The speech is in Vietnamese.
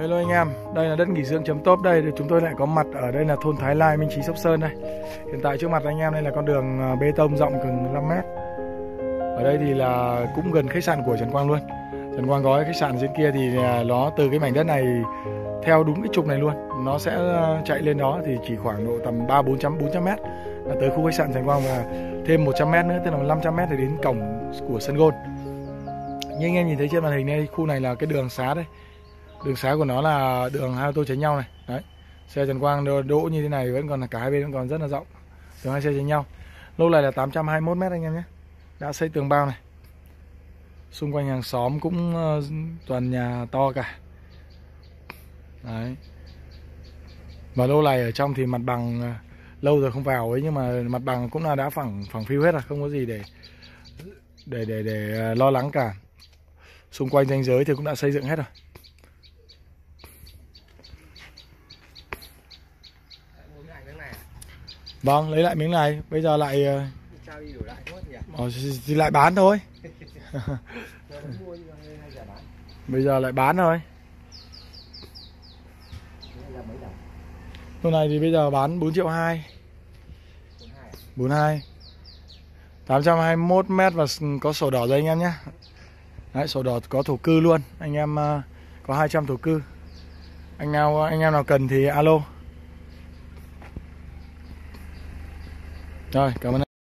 Hello anh em, đây là đất nghỉ dưỡng chấm top đây. Chúng tôi lại có mặt ở đây là thôn Thái Lai, Minh Chí, Sóc Sơn đây. Hiện tại trước mặt anh em đây là con đường bê tông rộng gần 5 mét. Ở đây thì là cũng gần khách sạn của Trần Quang luôn. Trần Quang có cái khách sạn dưới kia thì nó từ cái mảnh đất này theo đúng cái trục này luôn, nó sẽ chạy lên đó thì chỉ khoảng độ tầm 400 mét là tới khu khách sạn Trần Quang, và thêm 100 mét nữa, tức là 500 mét thì đến cổng của sân golf. Như anh em nhìn thấy trên màn hình này, khu này là cái đường xá đây. Đường xá của nó là đường hai ô tô tránh nhau này. Đấy. Xe Trần Quang đỗ như thế này vẫn còn là cả hai bên vẫn còn rất là rộng. Đường hai xe tránh nhau. Lô này là 821 m anh em nhé. Đã xây tường bao này. Xung quanh hàng xóm cũng toàn nhà to cả. Đấy. Và lô này ở trong thì mặt bằng lâu rồi không vào ấy, nhưng mà mặt bằng cũng là đã phẳng phiu hết rồi, không có gì để lo lắng cả. Xung quanh ranh giới thì cũng đã xây dựng hết rồi. Vâng, lấy lại miếng này, bây giờ lại thì lại bán thôi. Bây giờ lại bán thôi. Hôm này thì bây giờ bán 4,2 triệu. 42. 821 m và có sổ đỏ rồi anh em nhé. Đấy, sổ đỏ có thổ cư luôn. Anh em có 200 thổ cư. Anh em nào cần thì alo. Rồi, cảm ơn.